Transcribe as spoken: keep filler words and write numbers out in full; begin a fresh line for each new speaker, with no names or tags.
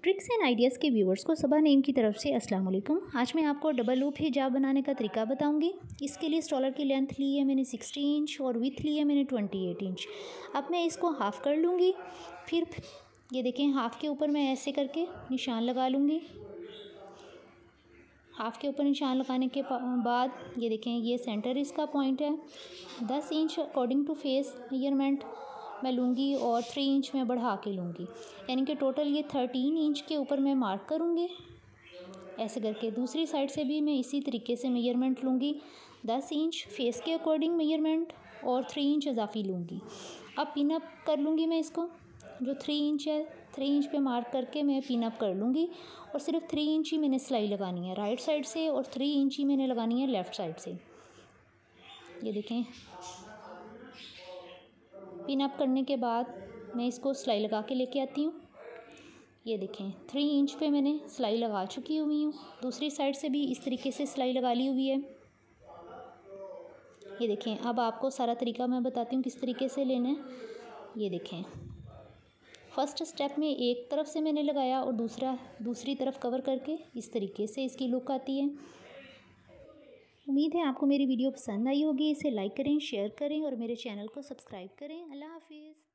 Tricks and ideas के viewers को Saba name की तरफ से अस्सलाम वालेकुम। आज मैं आपको डबल लूप हिजाब बनाने का तरीका बताऊंगी। इसके लिए स्टॉलर की लेंथ ली है मैंने सिक्सटी इंच और विथ ली है मैंने ट्वेंटी एट इंच। अब मैं इसको हाफ़ कर लूँगी। फिर ये देखें, हाफ़ के ऊपर मैं ऐसे करके निशान लगा लूँगी। हाफ़ के ऊपर निशान लगाने के बाद ये देखें, ये सेंटर इसका पॉइंट है। दस inch according to face measurement मैं लूँगी और थ्री इंच मैं बढ़ा के लूँगी, यानी कि टोटल ये थर्टीन इंच के ऊपर मैं मार्क करूँगी। ऐसे करके दूसरी साइड से भी मैं इसी तरीके से मेजरमेंट लूँगी। दस इंच फेस के अकॉर्डिंग मेजरमेंट और थ्री इंच इजाफी लूँगी। अब पिन अप कर लूँगी मैं इसको, जो थ्री इंच है थ्री इंच पे मार्क करके मैं पिन अप कर लूँगी और सिर्फ थ्री इंच ही मैंने सिलाई लगानी है राइट साइड से और थ्री इंच ही मैंने लगानी है लेफ़्ट साइड से। ये देखें, पिन अप करने के बाद मैं इसको सिलाई लगा के लेके आती हूँ। ये देखें, थ्री इंच पे मैंने सिलाई लगा चुकी हुई हूँ। दूसरी साइड से भी इस तरीके से सिलाई लगा ली हुई है। ये देखें, अब आपको सारा तरीका मैं बताती हूँ किस तरीके से लेना है। ये देखें, फर्स्ट स्टेप में एक तरफ से मैंने लगाया और दूसरा दूसरी तरफ कवर करके इस तरीके से इसकी लुक आती है। उम्मीद है आपको मेरी वीडियो पसंद आई होगी। इसे लाइक करें, शेयर करें और मेरे चैनल को सब्सक्राइब करें। अल्लाह हाफिज़।